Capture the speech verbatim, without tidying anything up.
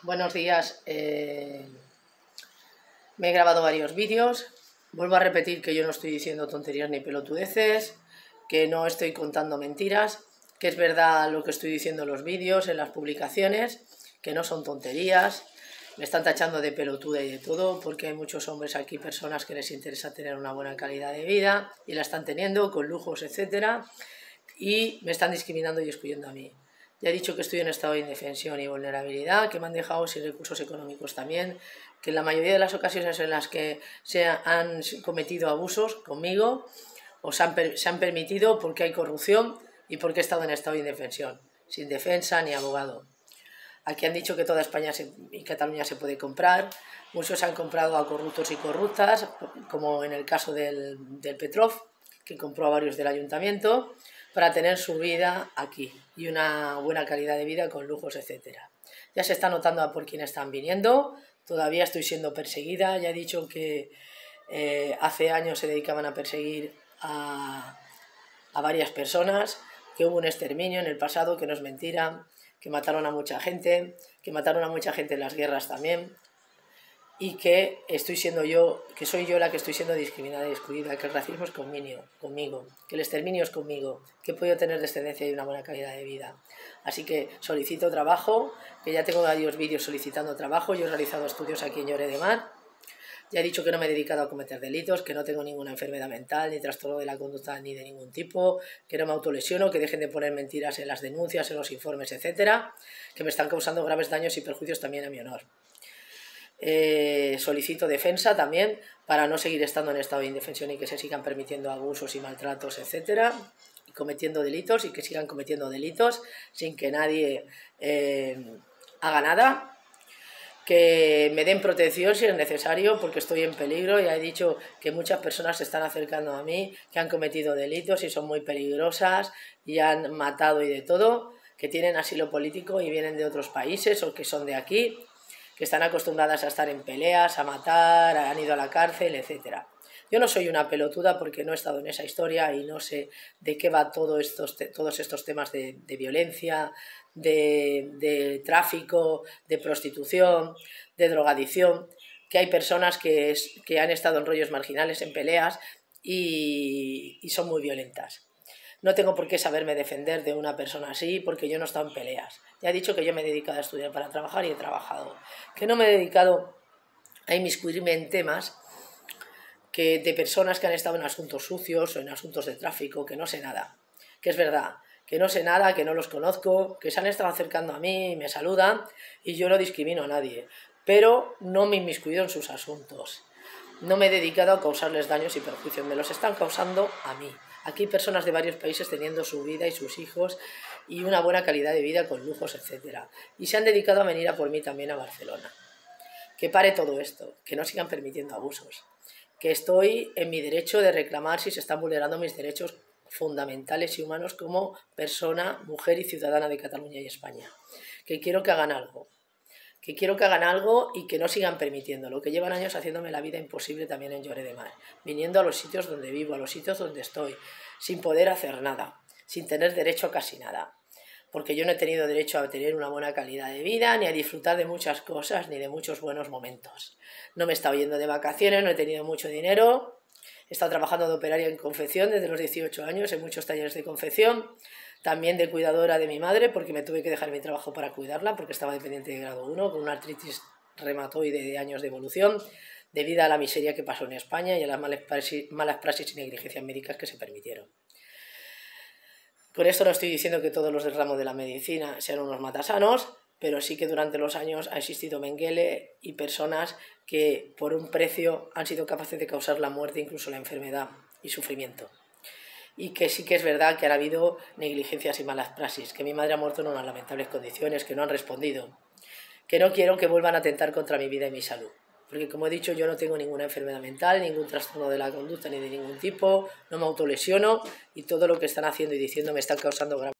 Buenos días. Eh, me he grabado varios vídeos. Vuelvo a repetir que yo no estoy diciendo tonterías ni pelotudeces, que no estoy contando mentiras, que es verdad lo que estoy diciendo en los vídeos, en las publicaciones, que no son tonterías. Me están tachando de pelotuda y de todo, porque hay muchos hombres aquí, personas que les interesa tener una buena calidad de vida y la están teniendo, con lujos, etcétera, y me están discriminando y excluyendo a mí. Ya he dicho que estoy en estado de indefensión y vulnerabilidad, que me han dejado sin recursos económicos también, que en la mayoría de las ocasiones en las que se han cometido abusos conmigo o se han, se han permitido porque hay corrupción y porque he estado en estado de indefensión, sin defensa ni abogado. Aquí han dicho que toda España se, y Cataluña se puede comprar. Muchos han comprado a corruptos y corruptas, como en el caso del, del Petrov, que compró a varios del ayuntamiento, para tener su vida aquí y una buena calidad de vida con lujos, etcétera. Ya se está notando a por quién están viniendo. Todavía estoy siendo perseguida. Ya he dicho que eh, hace años se dedicaban a perseguir a, a varias personas, que hubo un exterminio en el pasado, que no es mentira, que mataron a mucha gente, que mataron a mucha gente en las guerras también, y que estoy siendo yo, que soy yo la que estoy siendo discriminada y excluida, que el racismo es conmigo, conmigo, que el exterminio es conmigo, que he podido tener descendencia y una buena calidad de vida. Así que solicito trabajo, que ya tengo varios vídeos solicitando trabajo. Yo he realizado estudios aquí en Lloret de Mar. Ya he dicho que no me he dedicado a cometer delitos, que no tengo ninguna enfermedad mental, ni trastorno de la conducta, ni de ningún tipo, que no me autolesiono, que dejen de poner mentiras en las denuncias, en los informes, etcétera, que me están causando graves daños y perjuicios también a mi honor. Eh, solicito defensa también para no seguir estando en estado de indefensión y que se sigan permitiendo abusos y maltratos, etcétera, y cometiendo delitos y que sigan cometiendo delitos sin que nadie eh, haga nada. Que me den protección si es necesario, porque estoy en peligro. Ya he dicho que muchas personas se están acercando a mí, que han cometido delitos y son muy peligrosas y han matado y de todo, que tienen asilo político y vienen de otros países o que son de aquí, que están acostumbradas a estar en peleas, a matar, han ido a la cárcel, etcétera. Yo no soy una pelotuda porque no he estado en esa historia y no sé de qué va todo estos, todos estos temas de, de violencia, de, de tráfico, de prostitución, de drogadicción, que hay personas que, es, que han estado en rollos marginales, en peleas y, y son muy violentas. No tengo por qué saberme defender de una persona así porque yo no he estado en peleas. Ya he dicho que yo me he dedicado a estudiar para trabajar y he trabajado. Que no me he dedicado a inmiscuirme en temas que de personas que han estado en asuntos sucios o en asuntos de tráfico, que no sé nada. Que es verdad, que no sé nada, que no los conozco, que se han estado acercando a mí y me saludan y yo no discrimino a nadie. Pero no me he inmiscuido en sus asuntos. No me he dedicado a causarles daños y perjuicios, me los están causando a mí. Aquí hay personas de varios países teniendo su vida y sus hijos y una buena calidad de vida con lujos, etcétera. Y se han dedicado a venir a por mí también a Barcelona. Que pare todo esto, que no sigan permitiendo abusos. Que estoy en mi derecho de reclamar si se están vulnerando mis derechos fundamentales y humanos como persona, mujer y ciudadana de Cataluña y España. Que quiero que hagan algo. que quiero que hagan algo y que no sigan permitiéndolo, que llevan años haciéndome la vida imposible también en Lloret de Mar, viniendo a los sitios donde vivo, a los sitios donde estoy, sin poder hacer nada, sin tener derecho a casi nada, porque yo no he tenido derecho a tener una buena calidad de vida, ni a disfrutar de muchas cosas, ni de muchos buenos momentos. No me he estado yendo de vacaciones, no he tenido mucho dinero, he estado trabajando de operaria en confección desde los dieciocho años, en muchos talleres de confección, también de cuidadora de mi madre, porque me tuve que dejar mi trabajo para cuidarla, porque estaba dependiente de grado uno, con una artritis reumatoide de años de evolución, debido a la miseria que pasó en España y a las malas praxis, malas praxis y negligencias médicas que se permitieron. Con esto no estoy diciendo que todos los del ramo de la medicina sean unos matasanos, pero sí que durante los años ha existido Mengele y personas que por un precio han sido capaces de causar la muerte, incluso la enfermedad y sufrimiento. Y que sí que es verdad que ha habido negligencias y malas praxis, que mi madre ha muerto en unas lamentables condiciones, que no han respondido, que no quiero que vuelvan a atentar contra mi vida y mi salud. Porque, como he dicho, yo no tengo ninguna enfermedad mental, ningún trastorno de la conducta ni de ningún tipo, no me autolesiono y todo lo que están haciendo y diciendo me está causando graves